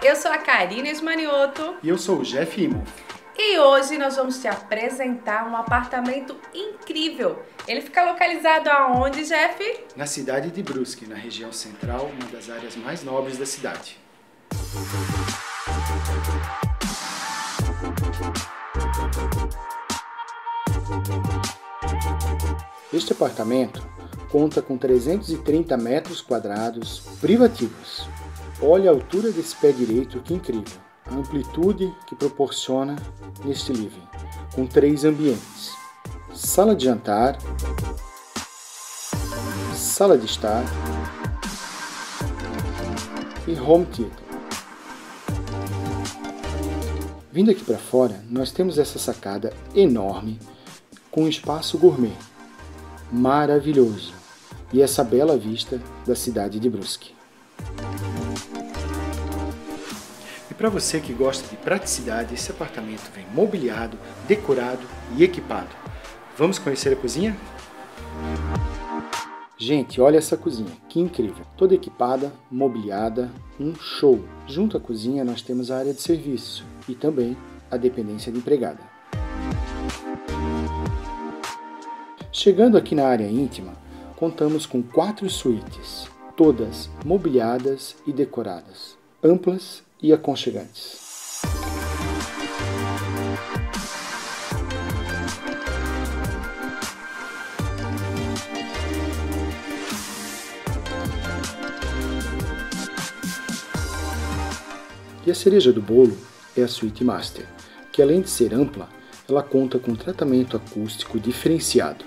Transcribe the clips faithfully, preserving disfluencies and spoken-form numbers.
Eu sou a Karina Esmanioto. E eu sou o Jeff Imo. E hoje nós vamos te apresentar um apartamento incrível. Ele fica localizado aonde, Jeff? Na cidade de Brusque, na região central, uma das áreas mais nobres da cidade. Este apartamento conta com trezentos e trinta metros quadrados privativos. Olha a altura desse pé direito, que incrível! A amplitude que proporciona neste living, com três ambientes: sala de jantar, sala de estar e home theater. Vindo aqui para fora, nós temos essa sacada enorme com um espaço gourmet maravilhoso e essa bela vista da cidade de Brusque. E para você que gosta de praticidade, esse apartamento vem mobiliado, decorado e equipado. Vamos conhecer a cozinha? Gente, olha essa cozinha, que incrível! Toda equipada, mobiliada, um show! Junto à cozinha nós temos a área de serviço e também a dependência de empregada. Chegando aqui na área íntima, contamos com quatro suítes, todas mobiliadas e decoradas, amplas e aconchegantes. E a cereja do bolo é a suíte master, que além de ser ampla, ela conta com tratamento acústico diferenciado.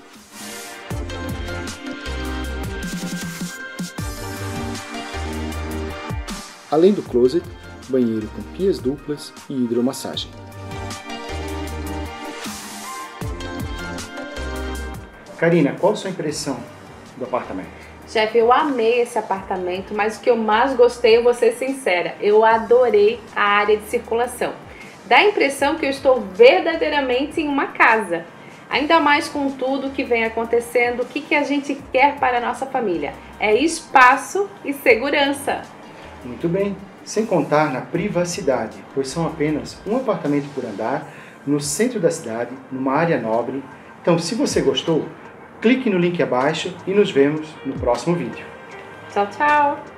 Além do closet, banheiro com pias duplas e hidromassagem. Karina, qual a sua impressão do apartamento? Jeff, eu amei esse apartamento, mas o que eu mais gostei, eu vou ser sincera, eu adorei a área de circulação. Dá a impressão que eu estou verdadeiramente em uma casa. Ainda mais com tudo que vem acontecendo, o que, que a gente quer para a nossa família? É espaço e segurança. Muito bem, sem contar na privacidade, pois são apenas um apartamento por andar, no centro da cidade, numa área nobre. Então, se você gostou, clique no link abaixo e nos vemos no próximo vídeo. Tchau, tchau!